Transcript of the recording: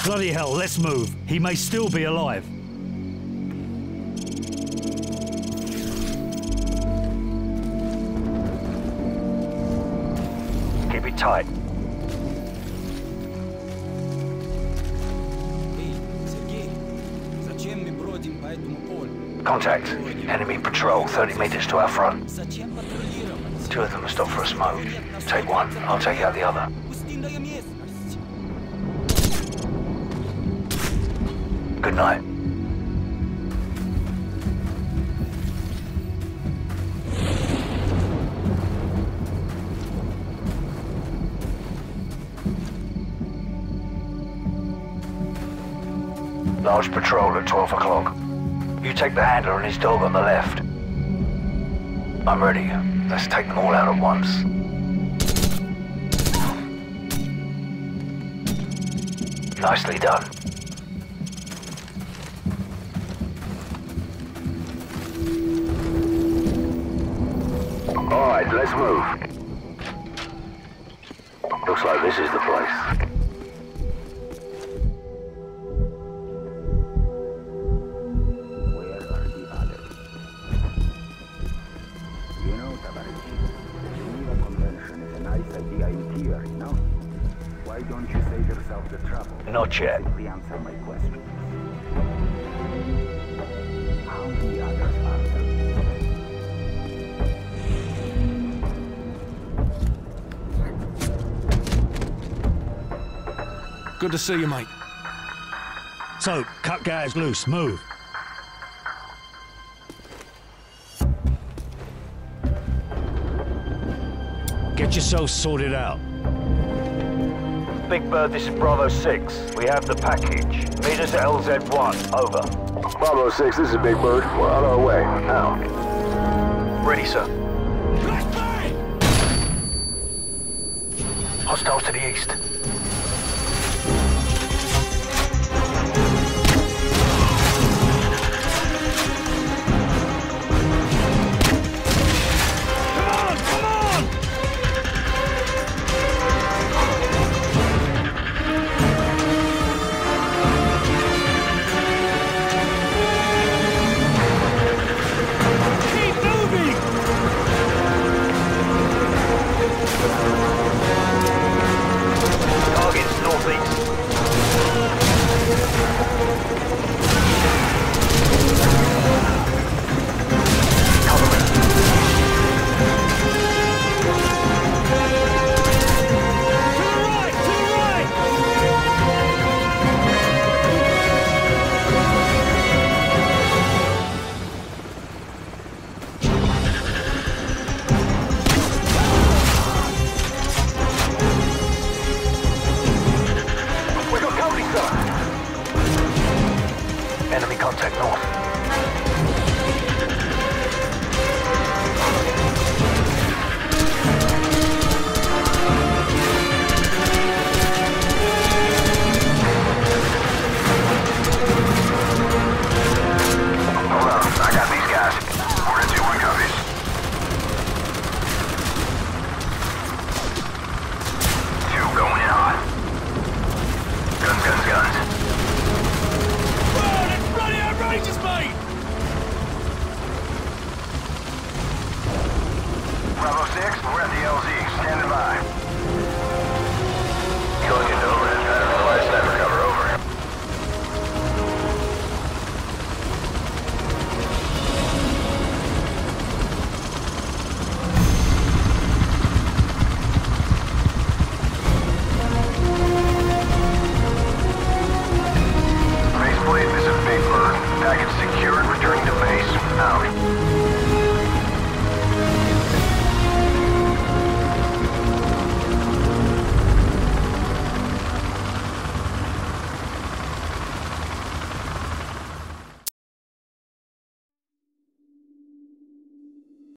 Bloody hell, let's move. He may still be alive. Keep it tight. Contact. Enemy patrol 30 meters to our front. Two of them have stopped for a smoke. Take one, I'll take out the other. Good night. Large patrol at 12 o'clock. You take the handler and his dog on the left. I'm ready. Let's take them all out at once. Nicely done. All right, let's move. Looks like this is the place. Not yet. Simply answer my question. How many others are there? Good to see you, mate. So, cut guys loose, move. Get yourselves sorted out. Big Bird, this is Bravo 6. We have the package. Meet us at LZ1. Over. Bravo 6, this is Big Bird. We're on our way. Now. Ready, sir. Hostiles to the east. Enemy contact north. Hold on, I got these guys. We're in 2-1 copies. Two going in hot. Guns. Outrageous, mate! Bravo 6, we're at the LZ.